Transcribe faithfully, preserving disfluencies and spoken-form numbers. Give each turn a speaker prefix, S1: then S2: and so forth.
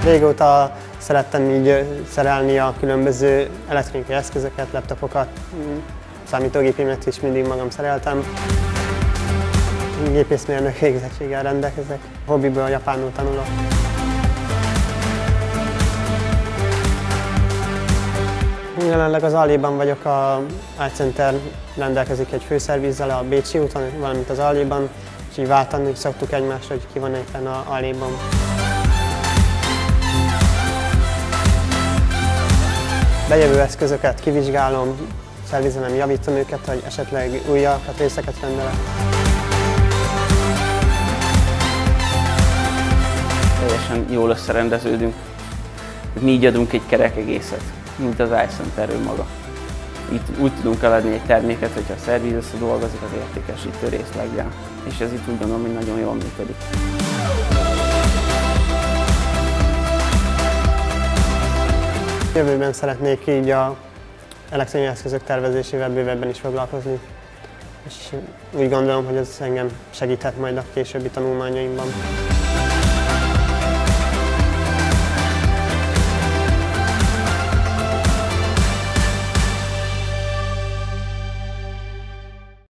S1: Régóta szerettem így szerelni a különböző elektronikai eszközöket, laptopokat, számítógépeimet is mindig magam szereltem. Gépészmérnök végzettséggel rendelkezek, hobbiból japánul tanulok. Jelenleg az Alléban vagyok, a iCenter rendelkezik egy főszervízzel a Bécsi úton, valamint az Alléban, és így váltani szoktuk egymást, hogy ki van éppen az Alléban. Bejövő eszközöket kivizsgálom, szervizelem, javítom őket, hogy esetleg újakat, részeket rendelek.
S2: Teljesen jól összerendeződünk. Mi így adunk egy kerek egészet, mint az iCenter maga. Itt úgy tudunk eladni egy terméket, hogyha a szerviz összedolgozik az értékesítő részleggel. És ez itt úgy gondolom, hogy nagyon jól működik.
S1: Jövőben szeretnék így a elektronikai eszközök tervezésével bővebben is foglalkozni. És úgy gondolom, hogy ez engem segíthet majd a későbbi tanulmányaimban.